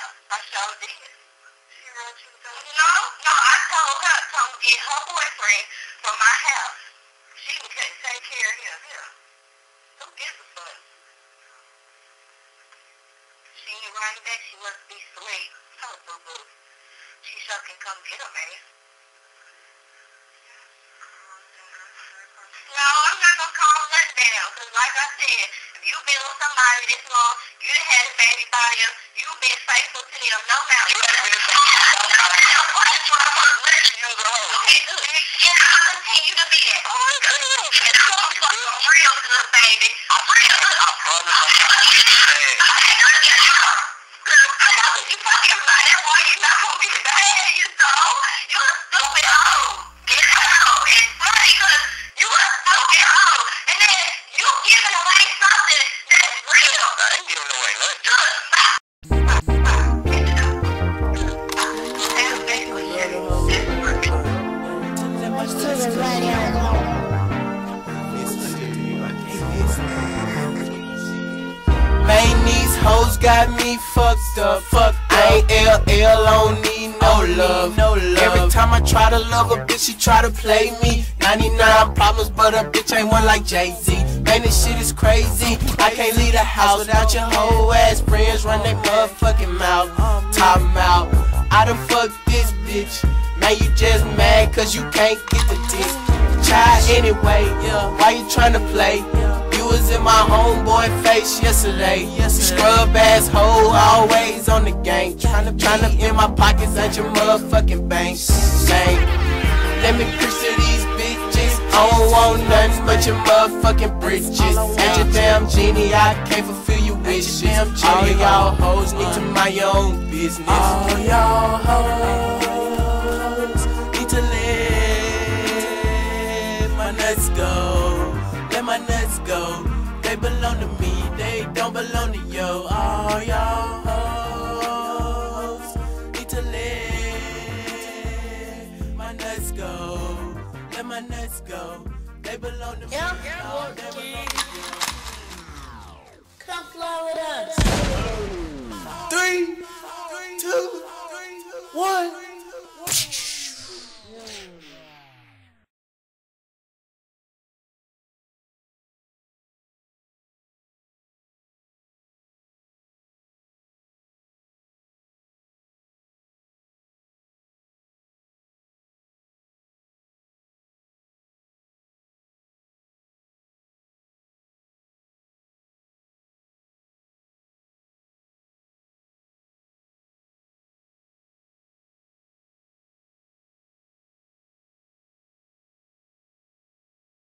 I sure did. She wrote you something? No, I told her to come get her boyfriend from my house. She couldn't take care of him. Yeah. Who gives a fuck? She ain't right back. She must be sweet. Oh, boo-boo. She sure can come get her, man. No, I'm not gonna calm nothing down. Cause like I said, if you been with somebody this long, you done had a baby by them, you been faithful to them, no matter. You have been faithful to them. Why did you ever let you use a hoe? Okay, good. And I'll continue to be that. Oh, good. And I'm real good, baby. I'm real good. I promise I'm not saying. You fucking about that boy, you're not gonna be bad, you know. You're a stupid hoe. Get out. It's funny because you a stupid hoe. And then you giving away something that's real. I ain't giving away nothing. Man, these hoes got me fucked up. I ain't LL, I don't need no love. Every time I try to love a bitch, she try to play me. 99 problems, but a bitch ain't one like Jay-Z. Man, this shit is crazy. I can't leave the house without your whole ass friends. Run that motherfucking mouth, top mouth. I done fucked this bitch. Man, you just mad cause you can't get the dick. Try anyway, why you tryna play? You was in my homeboy face yesterday. Scrub ass hoe, always on the gang. Tryna in my pockets at your motherfucking bank. Let me preach to these bitches. I don't want nothing but your motherfucking britches. And your damn genie, I can't fulfill your wishes. All y'all hoes need to mind your own business. All y'all hoes need to let my nuts go. Let my nuts go. They belong to me, they don't belong to you. All y'all hoes need to let my nuts go. Let my nuts go. They belong to me.